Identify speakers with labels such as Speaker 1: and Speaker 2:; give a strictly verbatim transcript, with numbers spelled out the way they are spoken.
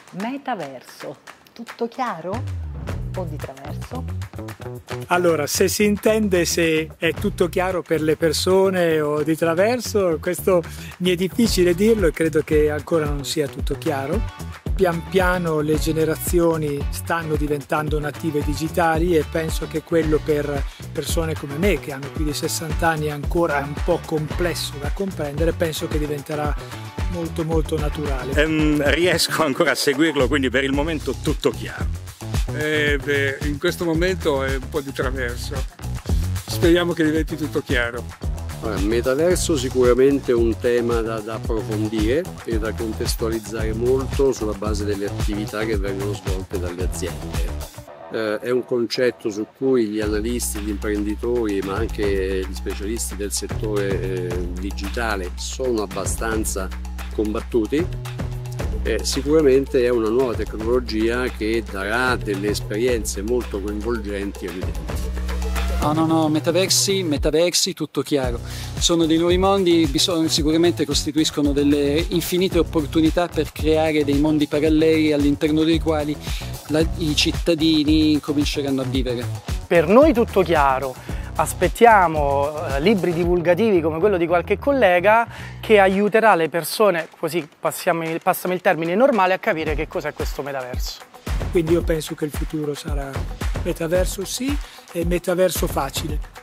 Speaker 1: Metaverso, tutto chiaro o di traverso?
Speaker 2: Allora, se si intende se è tutto chiaro per le persone o di traverso, questo mi è difficile dirlo e credo che ancora non sia tutto chiaro. Pian piano le generazioni stanno diventando native digitali e penso che quello per persone come me, che hanno più di sessanta anni, è ancora un po' complesso da comprendere, penso che diventerà molto molto naturale.
Speaker 3: Um, riesco ancora a seguirlo, quindi per il momento tutto chiaro.
Speaker 4: Eh, beh, in questo momento è un po' di traverso, speriamo che diventi tutto chiaro.
Speaker 5: Allora, metaverso sicuramente è un tema da, da approfondire e da contestualizzare molto sulla base delle attività che vengono svolte dalle aziende. Eh, è un concetto su cui gli analisti, gli imprenditori ma anche gli specialisti del settore eh, digitale sono abbastanza combattuti. Eh, sicuramente è una nuova tecnologia che darà delle esperienze molto coinvolgenti e evidenti.
Speaker 6: No, no, no, metaversi, metaversi, tutto chiaro. Sono dei nuovi mondi, bisogna, sicuramente costituiscono delle infinite opportunità per creare dei mondi paralleli all'interno dei quali la, i cittadini cominceranno a vivere.
Speaker 7: Per noi tutto chiaro. Aspettiamo eh, libri divulgativi come quello di qualche collega che aiuterà le persone, così passiamo, passami il termine normale, a capire che cos'è questo metaverso.
Speaker 2: Quindi io penso che il futuro sarà metaverso sì e metaverso facile.